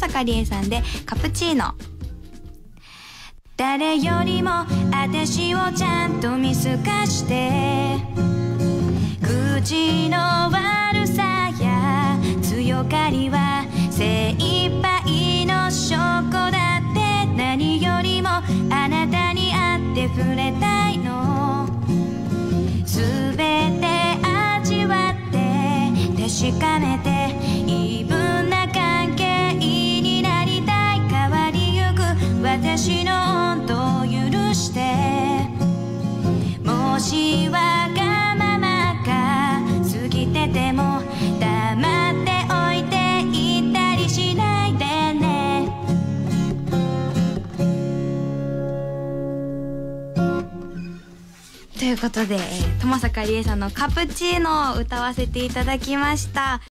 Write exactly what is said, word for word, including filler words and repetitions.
坂理恵さんでカプチーノ。誰よりも私をちゃんと見透かして口の悪さや強がりは精一杯の証拠だって、何よりもあなたに会って触れたいの、すべて味わって確かめてイーブンな関係になりたい。変わりゆく私の本当を許して、もしわがままが過ぎてても黙っておいていたりしないでね。ということで、友坂理恵さんのカプチーノを歌わせていただきました。